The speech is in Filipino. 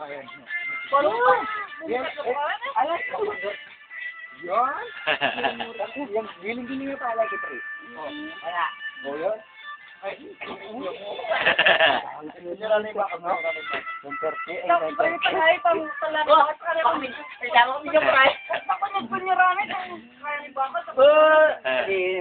Ayan. Yan. Ayan. Yan. Yan. Giling-giling yung pala kita eh. Wala. O yun. Ay. Sinira na yung baka mo. Yung 30. Ay, 90.